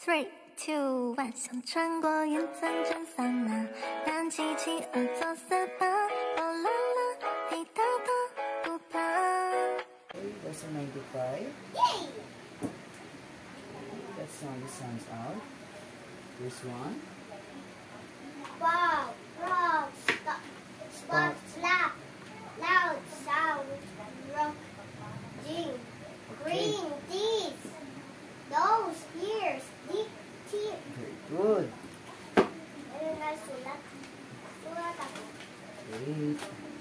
3, 2, 1，想穿过云层蒸桑拿，燃起企鹅做 SPA， 啦啦啦，滴答答，不怕。 That's a 95. Yay! Let's sound the sounds out. This one. Wow, rock, stop, slap, loud, sound, rock, ding, green, teeth, nose, ears, deep, teeth. Very good. Ayun nga, sulat. Sulat ako. Great.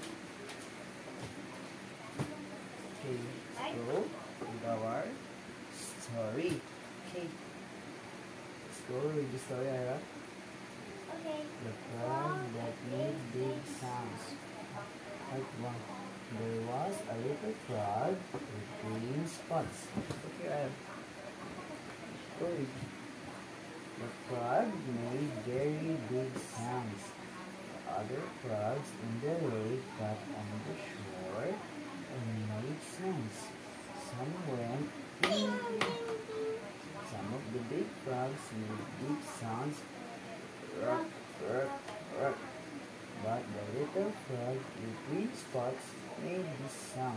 Okay, let's go with our story. Okay. Let's go with the story, Ira. Okay. The frog that made big sounds. Part 1. There was a little frog with green spots. Okay, Ira. Story. The frog made very big sounds. The other frogs in the lake got on the shore and made sounds. Some went ding, ding. Some of the big frogs made big sounds. Rock, rock, rock. But the little frog with green spots made this sound.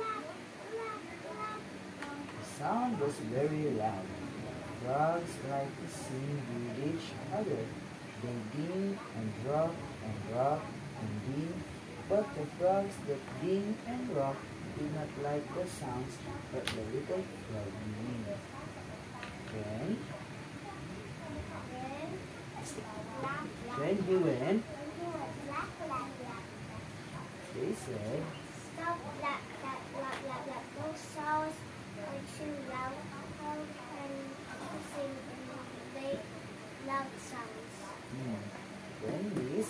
The sound was very loud. Frogs like to sing with each other. They ding and rock and ding, but the frogs that ding and rock did not like the sounds that the little frog made. When he went, they said, Stop, black, black, black, black, black. Those sounds are too loud. How can you sing in loud sounds? When this,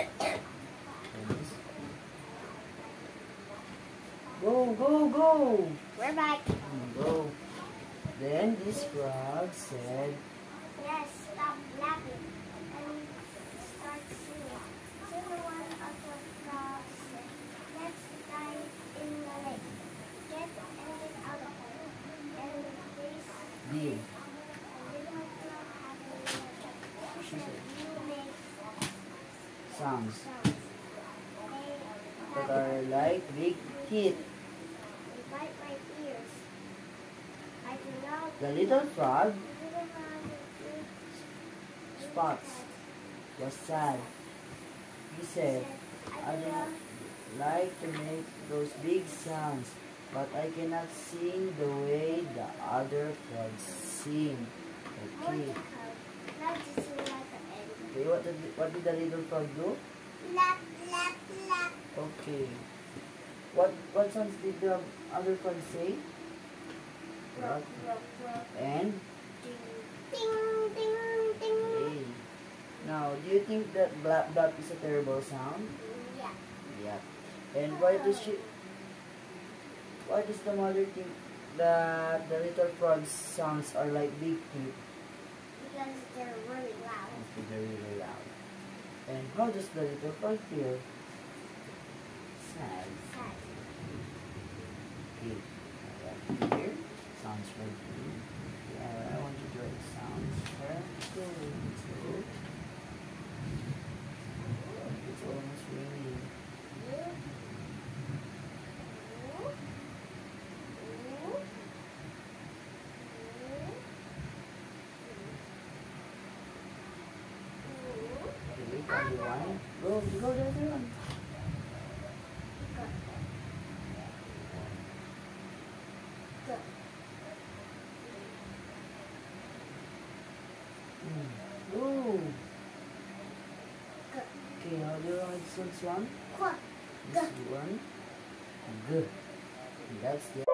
go, We're back. go. Then this frog said, Yes, stop laughing and start singing. So one of the frogs said, let's dive in the lake. Get anything out of it. And this did. little frog had a little joke. She said, You make sounds sounds. that are like big teeth. They bite my ears. I do not. The little frog, Little frog with Spots, was sad. He said, I do not like to make those big sounds, but I cannot sing the way the other frogs sing. Okay. Okay, what did the little frog do? Lap, lap, lap. Okay. What sounds did the other frog say? Rock, rock, rock. And Ding, ding, ding. hey. Now, do you think that blap blap is a terrible sound? Yeah. Yeah. And why does the mother think that the little frog's sounds are like big teeth? Because they're really loud. Must be really loud. And how does the little frog feel? Sad. Sad. Okay. Right here. Sounds right here. Yeah, I want you to write sounds. Let's go. It's almost raining. Okay, everyone. Go, there's one. Ooh. Okay, how do you write this one? Quack. This one. Good. That's the